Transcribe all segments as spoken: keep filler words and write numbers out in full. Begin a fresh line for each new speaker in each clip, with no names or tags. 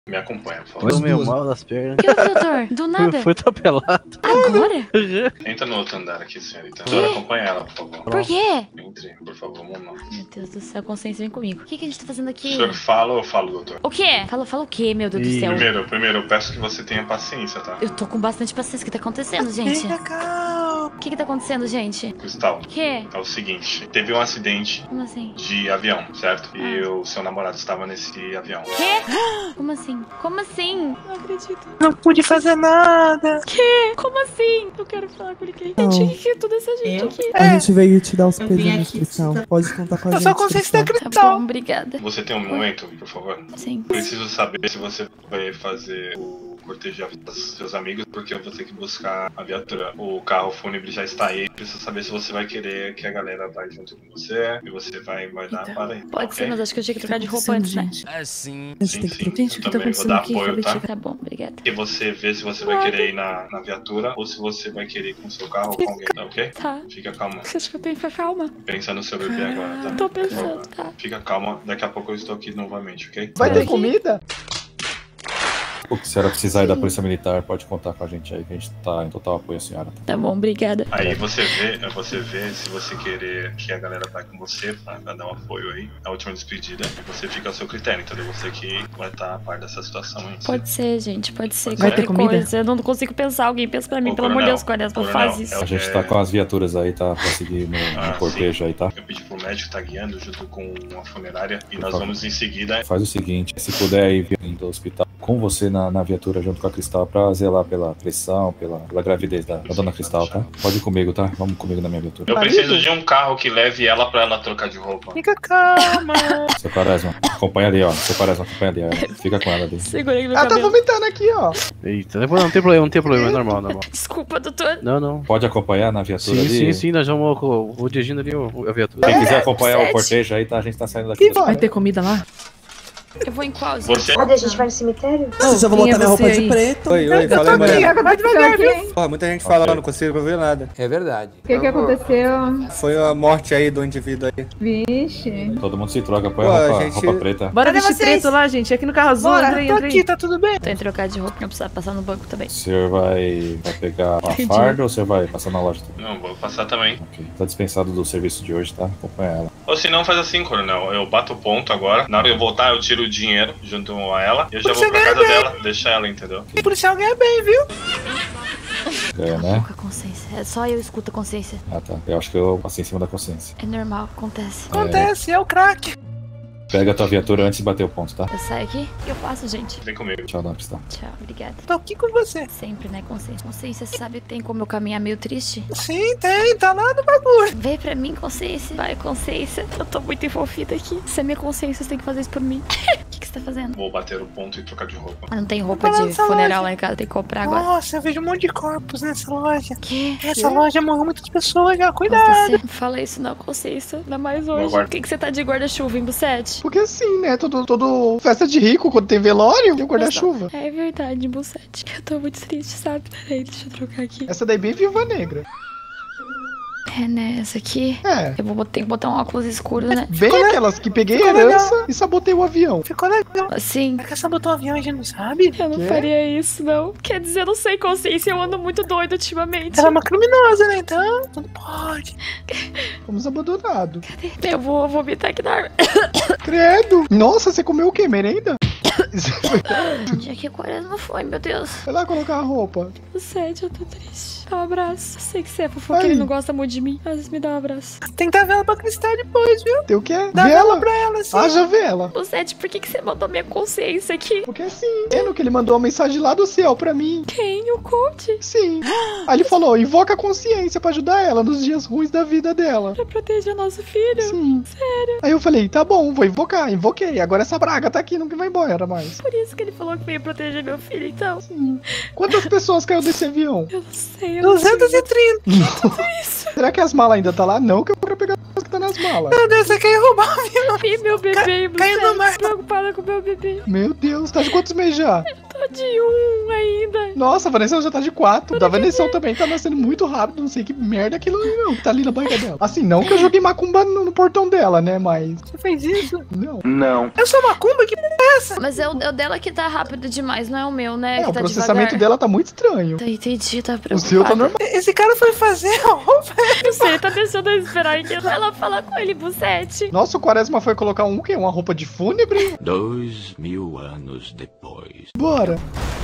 Me acompanha, por favor.
Tô meio mal das pernas.
Que houve, doutor? Do nada.
Fui atropelado.
Agora?
Entra no outro andar aqui, senhorita. Doutora, acompanha ela, por favor.
Por quê?
Entre, por favor, vamos lá.
Meu Deus do céu, consciência, vem comigo. O que, que a gente tá fazendo
O
aqui?
senhor fala ou eu falo, doutor?
O quê? Fala, fala o quê, meu Deus do
Ih.
céu?
Primeiro, primeiro, eu peço que você tenha paciência, tá?
Eu tô com bastante paciência. O que tá acontecendo, gente? O que que tá acontecendo, gente?
Cristal,
O quê?
é o seguinte. Teve um acidente
Como assim?
de avião, certo? E
Ah.
o seu namorado estava nesse avião.
Quê? Como assim? Como assim? Não acredito.
Não pude fazer nada.
Quê? Como assim? Eu quero falar com ele.
Não.
Gente, o que que é toda essa gente
Eu?
aqui?
A
É.
gente veio te dar os
Eu vim
presentes,
aqui
Cristal.
te dar-
Pode contar com a
Eu
gente,
sou consciência da
Cristal.
Tá
Cristal.
bom, obrigada.
Você tem um momento, por favor?
Sim.
Preciso saber se você vai fazer o cortejo dos seus amigos, porque eu vou ter que buscar a viatura. O carro fúnebre já está aí. Preciso saber se você vai querer que a galera vá junto com você e você vai, vai dar
Então,
para aí.
Pode
ok?
ser, mas acho que eu tinha que
O que
trocar
tá
de roupa
acontecendo,
antes, né?
gente?
É sim.
A gente
Sim,
tem que
sim.
trocar.
Gente, o
Eu
que tá
também vou
acontecendo
dar
aqui?
apoio, tá?
Tá bom, obrigada.
E você vê se você vai
Claro.
querer ir na, na viatura ou se você vai querer ir com o seu carro ou com alguém, tá ok?
Tá.
Fica calma.
Você acha que eu tenho que ficar calma?
Pensa no seu bebê agora, tá?
Tô pensando, tá.
Fica calma, daqui a pouco eu estou aqui novamente, ok?
Vai ter
Aqui.
comida?
O que a senhora precisar aí da
Sim.
Polícia Militar, pode contar com a gente aí, que a gente tá em total apoio à senhora.
Tá bom, obrigada.
Aí você vê, você vê se você querer que a galera vai com você pra, pra dar um apoio aí, a última despedida, e você fica ao seu critério, entendeu? Você que vai estar a par dessa situação aí.
Pode ser, gente, pode ser.
Vai
Qualquer
ter comida?
coisa. Eu não consigo pensar. Alguém pensa pra mim,
Ô,
pelo amor de
coronel,
Deus, Quaresma,
coronel,
faz isso.
é
A gente tá com as viaturas aí, tá? Pra seguir no, no
Ah,
cortejo aí, tá?
Eu pedi pro médico estar guiando junto com a funerária e
Por
nós
favor.
vamos em seguida.
Faz o seguinte, se puder ir vir do hospital com você na, na viatura junto com a Cristal pra zelar pela pressão, pela, pela gravidez da, da dona Cristal, tá? Pode ir comigo, tá? Vamos comigo na minha viatura.
Eu preciso de um carro que leve ela pra ela trocar de roupa.
Fica calma.
Seu Quaresma, acompanha ali, ó. Seu Quaresma, acompanha ali, ó. Fica com ela ali.
Segurei no
Ela tá
cabelo.
vomitando aqui, ó.
Eita, não não tem problema, não tem problema, é normal, normal.
Desculpa, doutor.
Não, não.
Pode acompanhar na viatura
Sim,
ali?
sim, sim, nós vamos vou, vou dirigindo ali o, a viatura.
Quem quiser acompanhar
sete.
o cortejo aí, tá? A gente tá saindo daqui.
Que vai?
Vai ter comida lá?
Eu vou em qual, gente?
Você
Cadê? A gente vai no cemitério?
Não, já vou
quem
botar
é
minha
você
roupa de
aí?
preto.
Oi, oi,
Eu tô
fala aí,
aqui,
mulher.
vai devagar, viu?
Ó, muita gente
Ok.
falando, não consigo ver nada.
É verdade.
O que que aconteceu?
Foi a morte aí do indivíduo aí.
Vixe.
Todo mundo se troca, põe
Pô,
a
a
roupa,
gente-
roupa preta.
Bora
Cadê
vestir
vocês?
preto lá, gente. Aqui no carro azul.
Bora,
Entra aí,
tô
entra
aqui,
aí.
tá tudo bem.
Tô em trocar de roupa, não precisa passar no banco também.
O senhor vai, vai pegar uma
Entendi.
farda ou o senhor vai passar na loja também?
Não, vou passar também.
Ok. Tá dispensado do serviço de hoje, tá? Acompanha ela.
Ou se não, faz assim, coronel. Eu bato o ponto agora. Na hora que eu voltar, eu tiro o dinheiro junto a ela. E eu já vou pra casa dela. Deixa ela, entendeu?
O policial ganha bem, viu?
Ganha, né?
Com a consciência. É só eu escuto a consciência.
Ah, tá. Eu acho que eu passei em cima da consciência.
É normal, acontece.
Acontece, é o craque.
Pega a tua viatura antes de bater o ponto, tá?
Eu saio aqui? O que eu faço, gente?
Vem comigo.
Tchau, dona Cristal.
Tchau, obrigada.
Tô aqui com você.
Sempre, né, consciência? Consciência, sabe, tem como eu caminhar meio triste?
Sim, tem, tá lá no bagulho.
Vem pra mim, consciência. Vai, consciência. Eu tô muito envolvida aqui. Se é minha consciência, você tem que fazer isso por mim. O que, que você tá fazendo?
Vou bater o ponto e trocar de roupa.
Ah, não tem roupa
Vou lá
de
nessa
funeral
loja.
lá em casa, tem que comprar agora.
Nossa, eu vejo um monte de corpos nessa loja.
Que?
Essa loja morreu muitas pessoas já, cuidado.
Consciência, não fala isso não, consciência. Ainda mais hoje.
guarda.
Por que, que você tá de guarda-chuva em Bussete?
Porque assim, né? Todo, todo festa de rico, quando tem velório, tem o guarda-chuva.
É verdade, Bussete. Eu tô muito triste, sabe? Peraí, deixa eu trocar aqui.
Essa daí é bem viúva negra.
É, né? Essa aqui.
É.
Eu vou bot- ter que botar um óculos escuro, né?
Bem aquelas que peguei
Ficou
herança e sabotei o avião.
Ficou legal.
Assim.
É que essa botou um avião a gente não sabe.
Eu não
Quê?
faria isso, não. Quer dizer, eu não sei, consciência. Eu ando muito doido ultimamente.
Ela é uma criminosa, né? Então, tudo pode.
Fomos abandonados.
Eu vou vomitar aqui na árvore.
Credo. Nossa, você comeu o quê? Merenda?
Onde é que o Quaresma foi, meu Deus?
Vai lá colocar a roupa.
Bussete, eu tô triste. Dá um abraço. Eu sei que você é fofoqueiro
Ai.
e não gosta muito de mim, mas me dá um abraço.
Tem que dar vela pra Cristal depois, viu?
Tem o quê?
Dá
Vela?
vela pra ela, assim.
Haja vela.
Bussete, por que, que você mandou minha consciência aqui?
Porque sim. Vendo que ele mandou uma mensagem lá do céu pra mim.
Quem? O coach?
Sim. Aí ele falou, invoca a consciência pra ajudar ela nos dias ruins da vida dela.
Pra proteger nosso filho?
Sim.
Sério?
Aí eu falei, tá bom, vou invocar. Invoquei. Agora essa braga tá aqui, não vai embora mais.
Por isso que ele falou que veio proteger meu filho, então.
Sim. Quantas pessoas caiu desse avião?
Eu não sei, eu não
duzentos e trinta.
Será que as malas ainda tá lá? Não, que eu quero pegar as que tá nas malas.
Meu Deus, você quer roubar o avião?
E meu bebê,
Ca- caiu no mar.
Bussete, preocupada com meu bebê.
Meu Deus, tá de quantos meses já?
Tô de um ainda.
Nossa, a Vanessa já tá de quatro. Da Vanessa também tá nascendo muito rápido. Não sei que merda aquilo ali, não. Que tá ali na barriga dela. Assim, não que eu joguei macumba no, no portão dela, né? Mas.
Você fez isso?
Não.
Não.
Eu sou macumba? Que porra é essa?
Mas é o, é o dela que tá rápido demais, não é o meu, né?
É,
que
o
tá
processamento
devagar.
dela tá muito estranho.
Tá, entendi, tá
O
preocupada.
seu tá normal.
Esse cara foi fazer a roupa.
Não sei, tá deixando eu esperar aqui. Vai lá falar com ele, Bussete.
Nossa, o Quaresma foi colocar um quê? Uma roupa de fúnebre?
Dois mil anos depois.
Bora.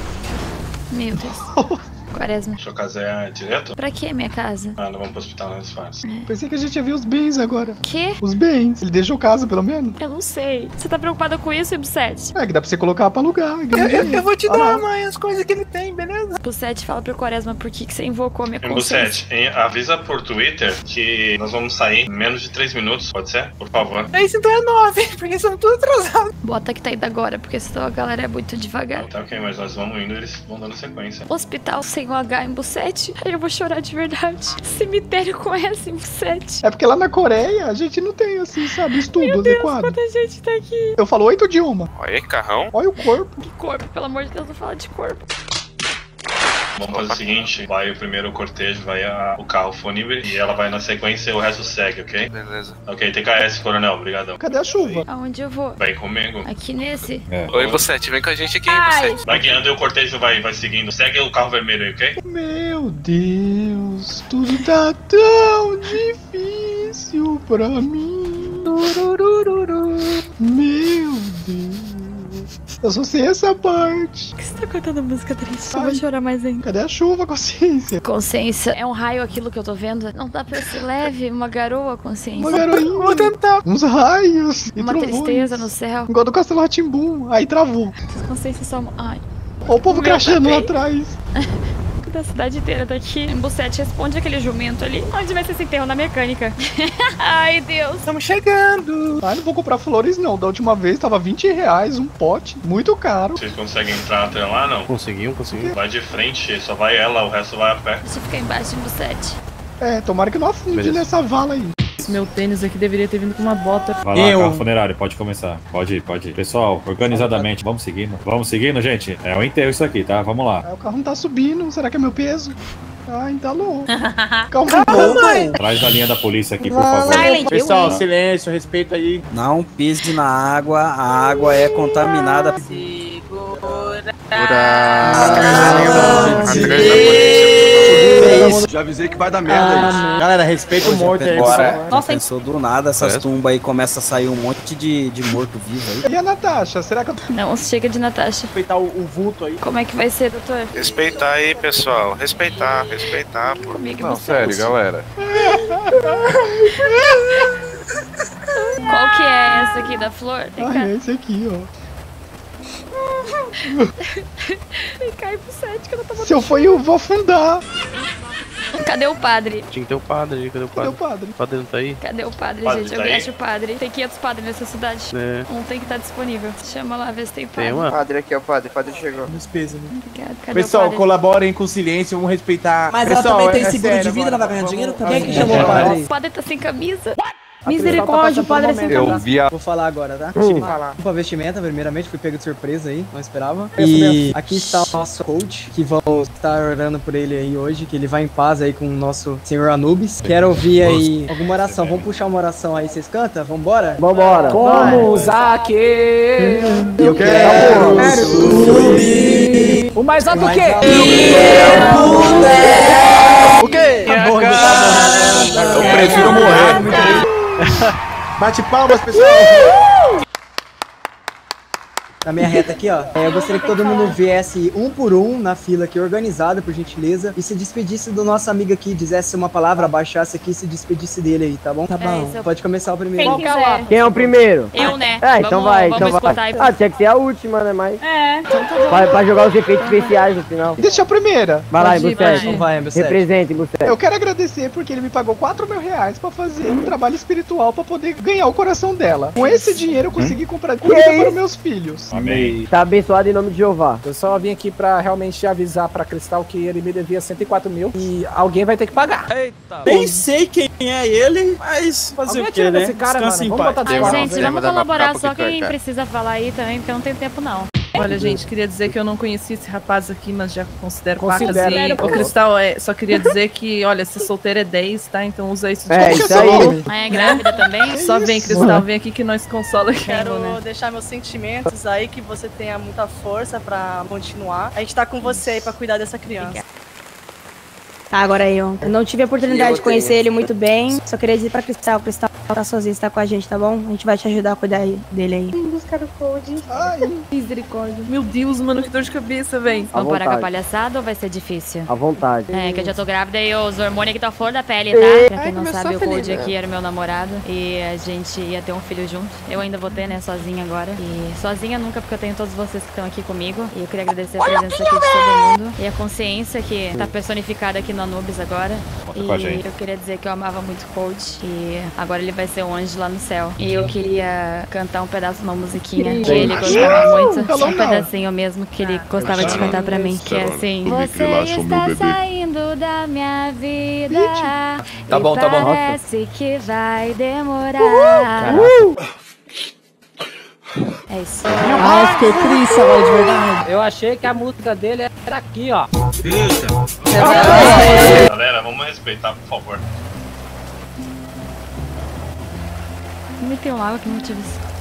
Meu Deus. Quaresma.
Sua casa é direto?
Pra que minha casa?
Ah, não vamos pro hospital, não é fácil.
Pensei que a gente ia ver os bens agora.
Quê?
Os bens. Ele deixou casa, pelo menos?
Eu não sei. Você tá preocupada com isso, Bussete?
É, que dá pra você colocar pra alugar.
Eu, eu, eu vou te
Ah,
dar, mãe, as coisas que ele tem, beleza?
Bussete, fala pro Quaresma por que, que você invocou a minha
Em
consciência.
Bussete, em- avisa por Twitter que nós vamos sair em menos de três minutos, pode ser? Por favor.
É isso, então é nove, porque são tudo atrasados.
Bota que tá indo agora, porque senão a galera é muito devagar.
Não, tá ok, mas nós vamos indo e eles vão dando sequência.
Hospital sem o H em Bussete. Aí eu vou chorar de verdade. Cemitério com S em Bussete.
É porque lá na Coreia a gente não tem, assim, sabe, estudo adequado.
Quanta gente tá aqui.
Eu falo oito idiomas.
Olha, carrão.
Olha o corpo.
Que corpo, pelo amor de Deus, não fala de corpo.
Vamos fazer o seguinte, vai o primeiro cortejo, vai a- o carro fúnebre e ela vai na sequência e o resto segue, ok?
Beleza.
Ok, T K S, coronel, obrigadão.
Cadê a chuva?
Aonde eu vou?
Vai comigo.
Aqui nesse?
É.
Oi, Bussete, vem com a gente aqui,
Ai.
Bussete.
Vai guiando e o cortejo vai, vai seguindo. Segue o carro vermelho aí, ok?
Meu Deus, tudo tá tão difícil pra mim. Tururururu. Meu Deus. Eu só sei essa parte.
Por que você tá cantando música triste? Eu
Ai.
vou chorar mais ainda.
Cadê a chuva, consciência?
Consciência, é um raio aquilo que eu tô vendo? Não dá pra ser leve, uma garoa, consciência.
Uma garoinha.
Vou tentar.
Uns raios. e
Uma
trovões.
tristeza no céu.
Igual do Castelo Rá-Tim-Bum. Aí travou.
Essas consciências são... Ai,
Olha o povo
O meu
crachando lá
também.
atrás.
da cidade inteira daqui. Bussete, responde aquele jumento ali. Onde vai ser esse enterro? Na mecânica. Ai, Deus.
Estamos chegando.
Ah, não vou comprar flores não. Da última vez tava vinte reais um pote. Muito caro.
Vocês conseguem entrar até lá, não?
Conseguiu, conseguiu.
Vai de frente, só vai ela, o resto vai a pé.
Deixa eu ficar embaixo em Bussete.
É, tomara que não afunde
Beleza.
nessa vala aí.
Esse meu tênis aqui deveria ter vindo com uma bota.
Vai lá,
Eu.
carro funerário, pode começar. Pode ir, pode ir. Pessoal, organizadamente, vamos seguindo. Vamos seguindo, gente. É o enterro isso aqui, tá? Vamos lá.
Ah, o carro não tá subindo. Será que é meu peso? Ai, tá louco. Calma,
mãe.
Traz a linha da polícia aqui, por favor.
Silent,
Pessoal,
eu-
silêncio, respeito aí.
Não pise na água, a água é contaminada.
Já avisei que vai dar merda isso. Galera, respeita o morto aí.
Agora,
Nossa,
pensou do nada, essas
Parece.
tumbas aí começa a sair um monte de, de morto vivo aí.
E a Natasha? Será que eu...
Não, chega de Natasha.
Respeitar o, o vulto aí.
Como é que vai ser, doutor?
Respeitar aí, pessoal. Respeitar, respeitar. Pô.
Comigo e
Não,
você.
sério, galera.
Qual que é essa aqui da flor? Vem cá.
Ah, é esse aqui, ó.
Vem cá e Bussete, que eu não tava...
Se eu for, eu vou afundar.
Cadê o padre?
Tinha que ter o padre, cadê o
Cadê
padre?
o padre?
O padre não tá aí?
Cadê o padre,
Padre
gente?
tá
Alguém
aí?
acha o padre? Tem quinhentos padres nessa cidade.
É.
Um tem que estar disponível. Chama lá, vê se tem padre.
Tem uma?
Padre aqui, ó, o padre. O padre chegou.
Despesa, né?
Obrigada. Cadê
Pessoal,
o padre?
colaborem com silêncio, vamos respeitar.
Mas
Pessoal,
ela também tem
é
seguro de
sério
vida, ela
agora.
vai ganhar dinheiro
Vamos-
também. Quem que
vamos-
chamou o padre
O
aí?
padre tá sem camisa.
Misericórdia, o padre é sem
Eu
camisa.
vi a...
Vou falar agora, tá?
Tive falar.
Pra vestimenta, primeiramente, fui pego de surpresa aí, não esperava.
Isso
E
mesmo.
aqui está o nosso coach, que vamos estar orando por ele aí hoje, que ele vai em paz aí com o nosso senhor Anubis. Quero ouvir aí alguma oração. Vamos puxar uma oração aí, vocês cantam? Vambora?
Vambora.
Como o Zaque.
Eu quero
subir. O mais alto o quê?
O quê?
Tá bom, tá bom.
Eu prefiro morrer. Bate palmas, pessoal.
Na minha reta aqui, ó. É, eu gostaria que todo mundo viesse um por um na fila aqui, organizada, por gentileza, e se despedisse do nosso amigo aqui, dissesse uma palavra, abaixasse aqui e se despedisse dele aí, tá bom? Tá
bom. É,
Pode começar o primeiro.
Quem quiser.
Quem é o primeiro?
Eu, né?
Ah, então
Vamos-
vai,
vamos
então
escutar
vai.
aí.
Ah, tinha que ser a última, né? Mas.
É. Então tá bom.
Pra, pra jogar os efeitos especiais no final.
Deixa a primeira.
Vai lá,
Pode ir,
Bussete.
vai.
Vai, meu sério.
Represente, Bussete.
Eu quero agradecer porque ele me pagou quatro mil reais pra fazer um trabalho espiritual pra poder ganhar o coração dela. Com esse dinheiro eu consegui comprar comida
Que
para
isso?
os meus filhos.
Amém.
Tá abençoado em nome de Jeová.
Eu só vim aqui pra realmente avisar pra Cristal que ele me devia cento e quatro mil e alguém vai ter que pagar.
Nem sei quem é ele, mas fazer
Alguém atira nesse cara, mano. Vamos botar
Ai,
desconto.
gente, vamos
Vai dar uma
colaborar.
capa
Só
que tu vai,
quem
cara.
precisa falar aí também, porque não tem tempo não.
Olha, gente, queria dizer que eu não conheci esse rapaz aqui, mas já considero
Considero.
pacas. E o Cristal, é, só queria dizer que, olha, ser solteiro é dez, tá? Então usa isso de
É, isso aí.
Ah, é grávida também?
Só vem, Cristal, vem aqui que nós consola aqui.
Quero
né?
deixar meus sentimentos aí, que você tenha muita força pra continuar. A gente tá com você aí pra cuidar dessa criança.
Tá, agora eu. Eu não tive a oportunidade de conhecer ele muito bem. Só queria dizer pra Cristal, Cristal tá sozinho, você tá com a gente, tá bom? A gente vai te ajudar a cuidar dele aí.
Buscar o Code.
Misericórdia. Meu Deus, mano, que dor de cabeça, velho.
Vamos parar com a palhaçada ou vai ser difícil?
À vontade.
É, que eu já tô grávida e os hormônios aqui tá flor da pele, tá?
Ei.
Pra quem
Ai,
não
começou
sabe, o
feliz,
Code
né?
aqui era meu namorado e a gente ia ter um filho junto. Eu ainda vou ter, né, sozinha agora. E sozinha nunca, porque eu tenho todos vocês que estão aqui comigo. E eu queria agradecer a presença aqui de todo mundo. E a consciência que tá personificada aqui no Anubis agora.
Conta
E
com a gente.
eu queria dizer que eu amava muito o Code. E agora ele vai ser um anjo lá no céu. E eu queria cantar um pedaço de uma musiquinha que ele gostava muito. Um pedacinho mesmo que ele gostava de cantar pra mim. Que é assim: você está saindo da minha vida.
Tá bom, tá bom.
Parece que vai demorar. É isso.
Ah, eu fiquei triste agora de verdade. Eu achei que a música dele era aqui, ó.
Galera, vamos respeitar, por favor.
Me tem um água que não tive isso.